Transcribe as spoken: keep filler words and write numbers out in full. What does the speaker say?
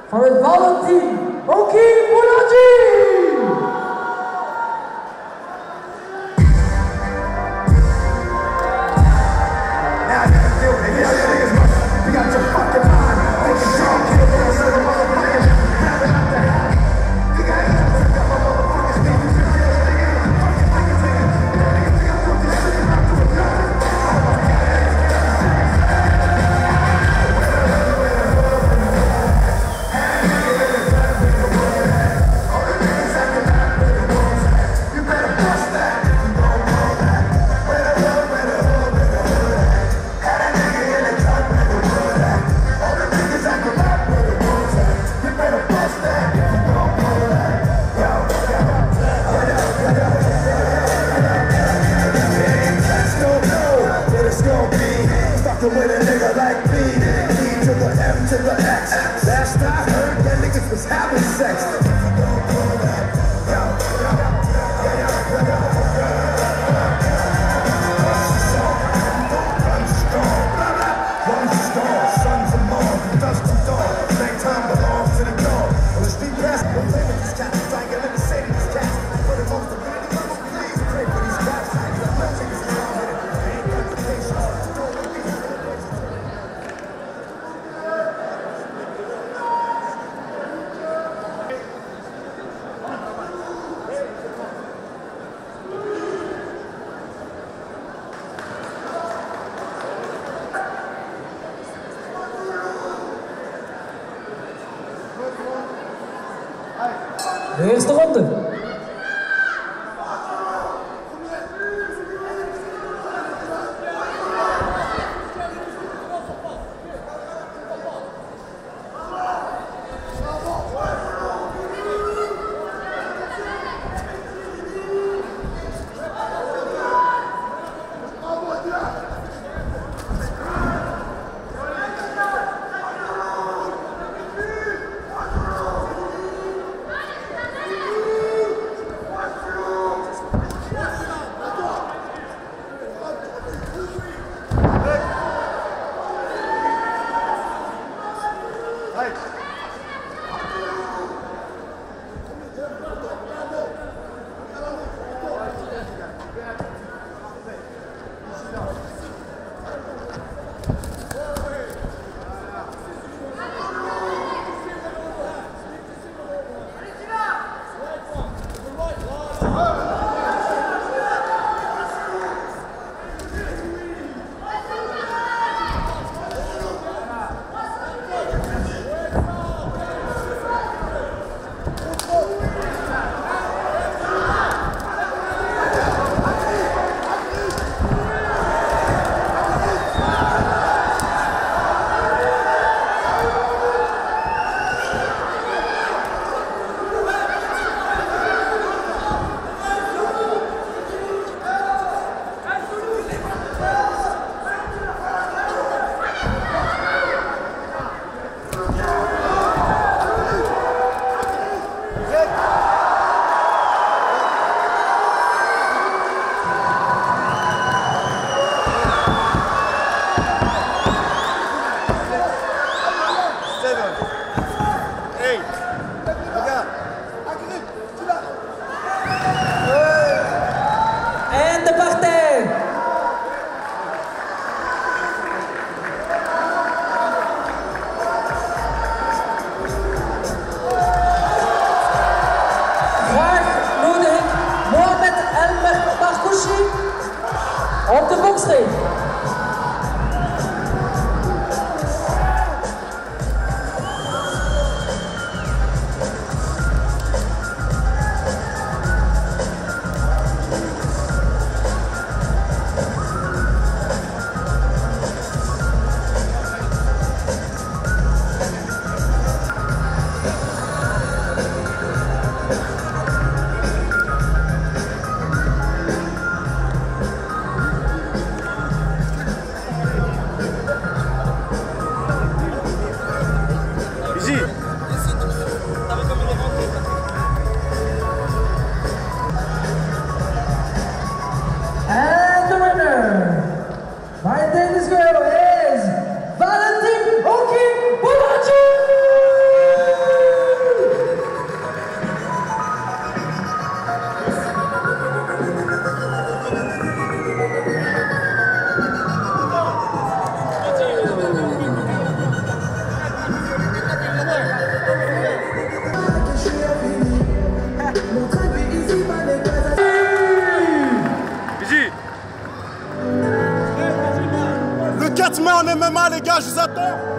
For the Valon Team, Oki, Bolaji! With a nigga like me, E to the M to the X. Last I heard, that niggas was having sex. Run strong, run strong, sons of mom, dust to dawn. Nighttime belongs to the dawn. On the street pass, we're playing with these cats. I ain't gonna let me say to these cats. For the most of the please pray for these cats. De eerste ronde. Op de boksring. se met en M M A, les gars, je vous attends.